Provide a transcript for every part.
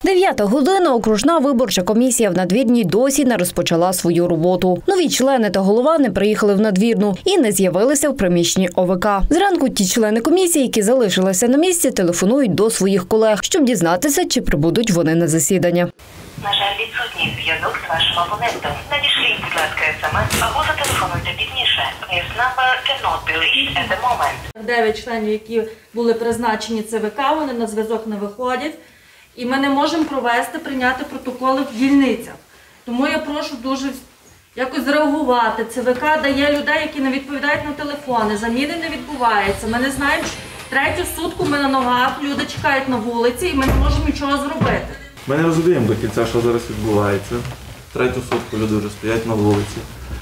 9 година. Окружна виборча комісія в Надвірній досі не розпочала свою роботу. Нові члени та голова не приїхали в Надвірну і не з'явилися в приміщенні ОВК. Зранку ті члени комісії, які залишилися на місці, телефонують до своїх колег, щоб дізнатися, чи прибудуть вони на засідання. На жаль, відсутній зв'язок з вашим абонентом. Надішліть, будь ласка, смс або зателефонуйте пізніше. This number cannot be reached at the moment. 9 членів, які були призначені ЦВК, вони на зв'язок не виходять. І ми не можемо прийняти протоколи в дільницях. Тому я прошу дуже якось зреагувати. ЦВК дає людей, які не відповідають на телефони, заміни не відбуваються. Ми не знаємо, третю сутку ми на ногах, люди чекають на вулиці і ми не можемо нічого зробити. Ми не розуміємо до кінця, що зараз відбувається. Третю сутку люди вже стоять на вулиці.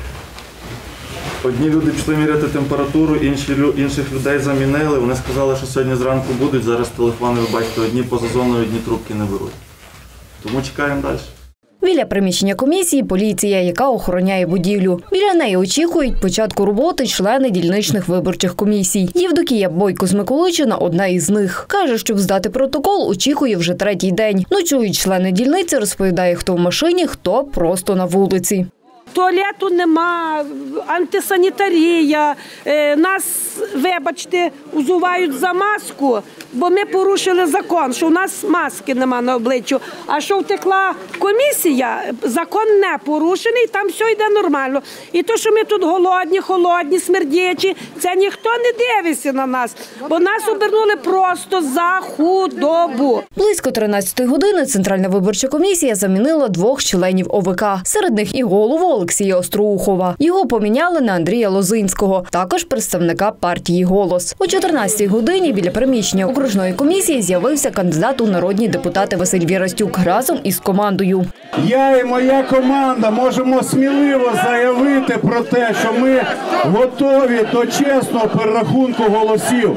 Одні люди пішли міряти температуру, інших людей замінили. Вони сказали, що сьогодні зранку будуть, зараз телефони, ви бачите, одні поза зоною, одні трубки не беруть. Тому чекаємо далі. Біля приміщення комісії поліція, яка охороняє будівлю. Біля неї очікують початку роботи члени дільничних виборчих комісій. Євдокія Бойко з Миколичина – одна із них. Каже, щоб здати протокол, очікує вже третій день. Ночують члени дільниці, розповідає, хто в машині, хто просто на вулиці. Туалету нема, антисанітарія, нас, вибачте, узувають за маску, бо ми порушили закон, що у нас маски нема на обличчю. А що втекла комісія, закон не порушений, там все йде нормально. І то, що ми тут голодні, холодні, смердячі, це ніхто не дивиться на нас, бо нас обернули просто за худобу. Близько 13 години Центральна виборча комісія замінила 2 членів ОВК. Серед них і голову Олексія Остроухова. Його поміняли на Андрія Лозинського, також представника партії «Голос». О 14 годині біля приміщення окружної комісії з'явився кандидат у народні депутати Василь Вірастюк разом із командою. Я і моя команда можемо сміливо заявити про те, що ми готові до чесного перерахунку голосів.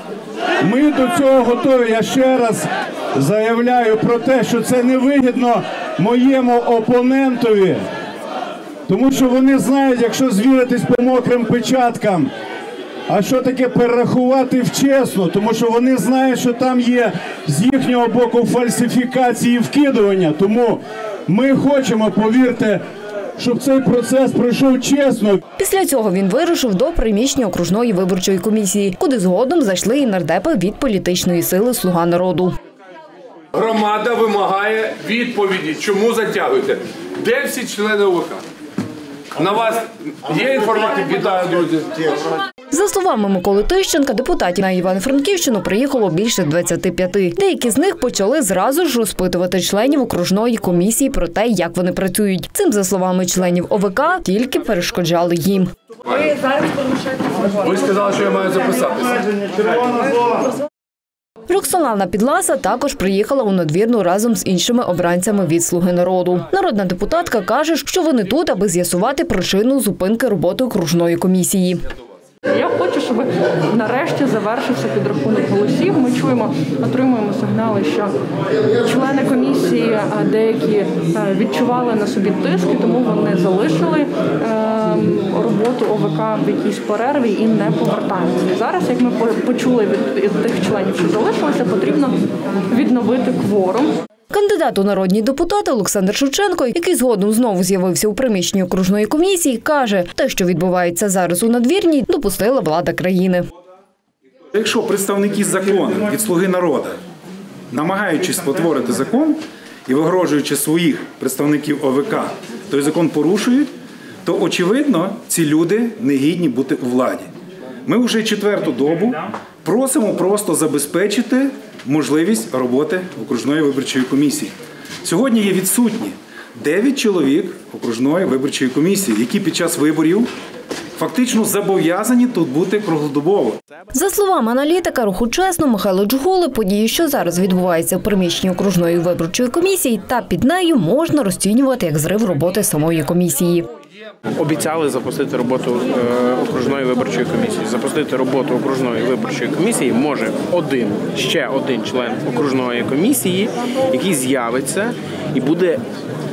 Ми до цього готові. Я ще раз заявляю про те, що це невигідно моєму опонентові. Тому що вони знають, якщо звіритись по мокрим печаткам, а що таке перерахувати вчасно, тому що вони знають, що там є з їхнього боку фальсифікації і вкидування. Тому ми хочемо, повірте, щоб цей процес пройшов чесно. Після цього він вирушив до приміщення окружної виборчої комісії, куди згодом зайшли і нардепи від політичної сили «Слуга народу». Громада вимагає відповіді, чому затягуєте. Де всі члени ОВК? На вас є інформація? Вітаю, друзі. За словами Миколи Тищенка, депутатів на Івано-Франківщину приїхало більше 25. Деякі з них почали зразу ж розпитувати членів окружної комісії про те, як вони працюють. Цим, за словами членів ОВК, тільки перешкоджали їм. Ви зараз порушуєте. Ви сказали, що я маю записатися. Роксолана Підласа також приїхала у Надвірну разом з іншими обранцями від «Слуги народу». Народна депутатка каже, що вони тут, аби з'ясувати причину зупинки роботи окружної комісії. Я хочу, щоб нарешті завершився підрахунок голосів. Ми отримуємо сигнали, що члени комісії деякі відчували на собі тиск, тому вони залишили роботу ОВК в якійсь перерві і не повертаються. І зараз, як ми почули від тих членів, що залишилося, потрібно відновити кворум. Кандидат у народні депутати Олександр Шевченко, який згодом знову з'явився у приміщенні окружної комісії, каже, те, що відбувається зараз у Надвірній, допустила влада країни. Якщо представники закону від «Слуги народу», намагаючись спотворити закон і вигрожуючи своїх представників ОВК, той закон порушують, то, очевидно, ці люди не гідні бути у владі. Ми вже 4-ту добу просимо просто забезпечити можливість роботи окружної виборчої комісії. Сьогодні є відсутні 9 чоловік окружної виборчої комісії, які під час виборів фактично зобов'язані тут бути круглодобово. За словами аналітика руху «Чесно» Михайла Джугули, події, що зараз відбуваються в приміщенні окружної виборчої комісії та під нею, можна розцінювати як зрив роботи самої комісії. Обіцяли запустити роботу окружної виборчої комісії. Запустити роботу окружної виборчої комісії може ще один член окружної комісії, який з'явиться і буде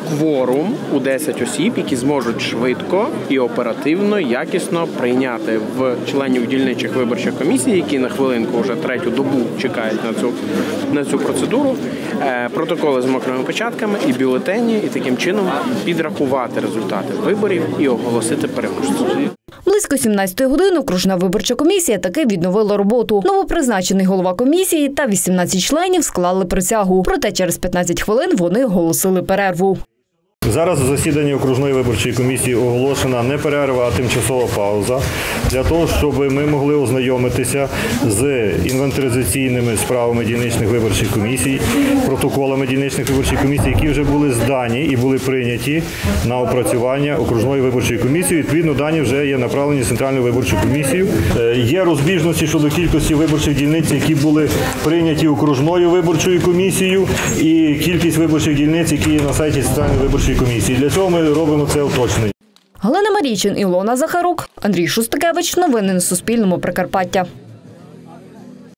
кворум у 10 осіб, які зможуть швидко і оперативно, якісно прийняти в членів дільничих виборчих комісій, які на хвилинку вже третю добу чекають на цю процедуру, протоколи з мокрими печатками і бюлетені, і таким чином підрахувати результати виборів і оголосити переможців. Близько 17-ї години окружна виборча комісія таки відновила роботу. Новопризначений голова комісії та 18 членів склали присягу. Проте через 15 хвилин вони оголосили перерву. Зараз у засіданні окружної виборчої комісії оголошена не перерва, а тимчасова пауза для того, щоб ми могли ознайомитися з інвентаризаційними справами дільничних виборчих комісій, протоколами дільничних виборчих комісій, які вже були здані і були прийняті на опрацювання окружної виборчої комісії. Відповідно, дані вже є направлені в Центральну виборчу комісію. Є розбіжності щодо кількості виборчих дільниць, які були прийняті окружною виборчою комісією, і кількість виборчих дільниць, які є на сайті Центральної виборчої комісії. Для цього ми робимо це уточнення. Галина Марійчин, Ілона Захарук, Андрій Шустакевич. Новини на Суспільному. Прикарпаття.